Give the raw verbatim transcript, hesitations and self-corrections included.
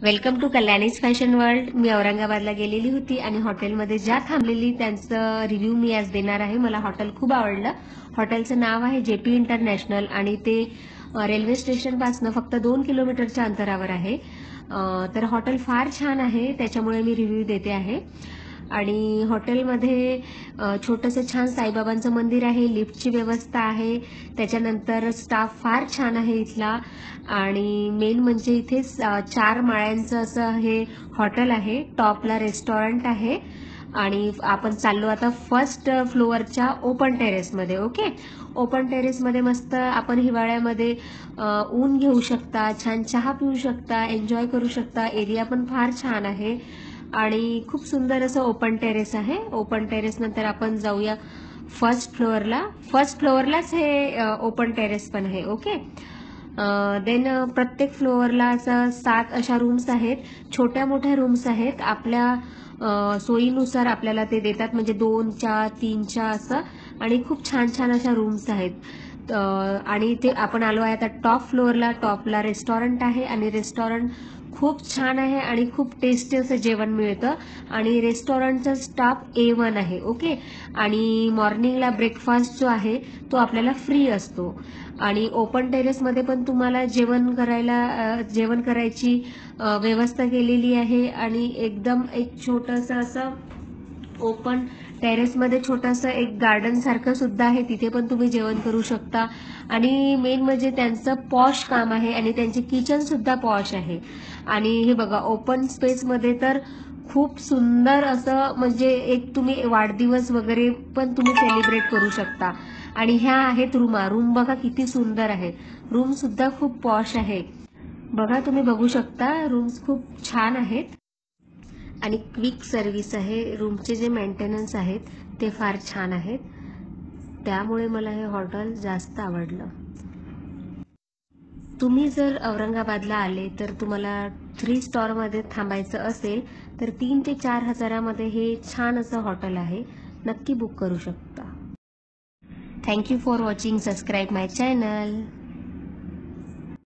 Welcome to Kalyani's fashion world. मी औरंगाबादला गेलेली होती आणि हॉटेलमध्ये ज्या थांबलेली त्यांचं रिव्ह्यू मी आज देणार आहे. मला हॉटेल खूप आवडलं. हॉटेलचं नाव आहे जे पी इंटरनॅशनल आणि ते रेल्वे स्टेशनपासून फक्त दोन किलोमीटरच्या अंतरावर आहे. तर हॉटेल फार छान आहे, त्याच्यामुळे मी रिव्ह्यू देते आहे. आणि हॉटेलमध्ये छोटंसं छान साईबाबांचं मंदिर आहे, लिफ्टची व्यवस्था आहे, त्याच्यानंतर स्टाफ फार छान आहे इथला. आणि मेन म्हणजे इथे चार माळ्यांचं असं हे हॉटेल आहे, टॉपला रेस्टॉरंट आहे. आणि आपण चाललो आता फर्स्ट फ्लोअरच्या ओपन टेरेसमध्ये. ओके, ओपन टेरेसमध्ये मस्त आपण हिवाळ्यामध्ये ऊन घेऊ शकता, छान चहा पिऊ शकता, एन्जॉय करू शकता. एरिया पण फार छान आहे आणि खूप सुंदर असं ओपन टेरेस आहे. ओपन टेरेस नंतर आपण जाऊया फर्स्ट फ्लोअरला. फर्स्ट फ्लोअरलाच हे ओपन टेरेस पण आहे. ओके, देन प्रत्येक फ्लोअरला असं सात अशा रूम्स आहेत, छोट्या मोठ्या रूम्स आहेत. आपल्या सोयीनुसार आपल्याला ते देतात, म्हणजे दोनच्या तीनच्या असं. आणि खूप छान छान अशा रूम्स आहेत. आणि ते आपण आलो आहे आता टॉप फ्लोअरला. टॉपला रेस्टॉरंट आहे आणि रेस्टॉरंट खूप छान आहे आणि खूप टेस्टी असं जेवण मिळतं. आणि रेस्टॉरंटचा स्टाफ ए वन आहे. ओके, आणि मॉर्निंगला ब्रेकफास्ट जो आहे तो आपल्याला फ्री असतो. आणि ओपन टेरेसमध्ये पण तुम्हाला जेवण करायला जेवण करायची व्यवस्था केलेली आहे. आणि एकदम एक छोटंसं असं ओपन टेरेसमध्ये छोटंसं एक गार्डन सारखं सुद्धा आहे, तिथे पण तुम्ही जेवण करू शकता. आणि मेन म्हणजे त्यांचं पॉश काम आहे आणि त्यांचे किचन सुद्धा पॉश आहे. आणि हे बघा, ओपन स्पेसमध्ये तर खूप सुंदर असं, म्हणजे एक तुम्ही वाढदिवस वगैरे पण तुम्ही सेलिब्रेट करू शकता. आणि ह्या आहेत रूमा. रूम बघा किती सुंदर आहे. रूम सुद्धा खूप पॉश आहे. बघा, तुम्ही बघू शकता, रूम्स खूप छान आहेत. आणि क्विक सर्व्हिस आहे. रूमचे जे मेंटेनन्स आहेत ते फार छान आहेत, त्यामुळे मला हे हॉटेल जास्त आवडलं. तुम्ही जर औरंगाबादला आले तर तुम्हाला थ्री स्टारमध्ये थांबायचं असेल तर तीन ते चार हजारामध्ये हे छान असं हॉटेल आहे. नक्की बुक करू शकता. Thank you for watching. Subscribe my channel.